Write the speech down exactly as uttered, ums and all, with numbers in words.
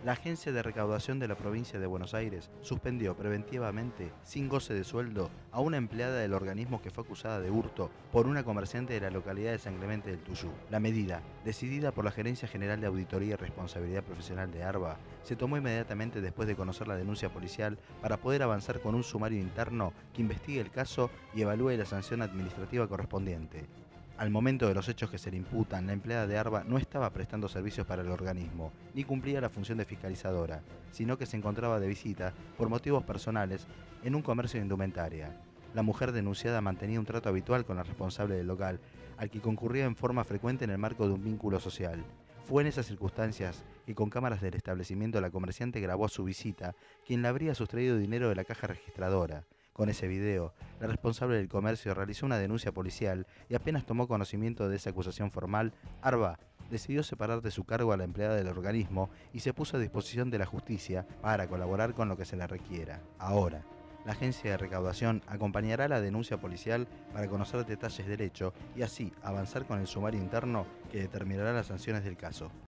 La Agencia de Recaudación de la Provincia de Buenos Aires suspendió preventivamente, sin goce de sueldo, a una empleada del organismo que fue acusada de hurto por una comerciante de la localidad de San Clemente del Tuyú. La medida, decidida por la Gerencia General de Auditoría y Responsabilidad Profesional de ARBA, se tomó inmediatamente después de conocer la denuncia policial para poder avanzar con un sumario interno que investigue el caso y evalúe la sanción administrativa correspondiente. Al momento de los hechos que se le imputan, la empleada de ARBA no estaba prestando servicios para el organismo, ni cumplía la función de fiscalizadora, sino que se encontraba de visita, por motivos personales, en un comercio de indumentaria. La mujer denunciada mantenía un trato habitual con la responsable del local, al que concurría en forma frecuente en el marco de un vínculo social. Fue en esas circunstancias que con cámaras del establecimiento la comerciante grabó a su visita, quien le habría sustraído dinero de la caja registradora. Con ese video, la responsable del comercio realizó una denuncia policial y apenas tomó conocimiento de esa acusación formal, ARBA decidió separar de su cargo a la empleada del organismo y se puso a disposición de la justicia para colaborar con lo que se le requiera. Ahora, la agencia de recaudación acompañará la denuncia policial para conocer detalles del hecho y así avanzar con el sumario interno que determinará las sanciones del caso.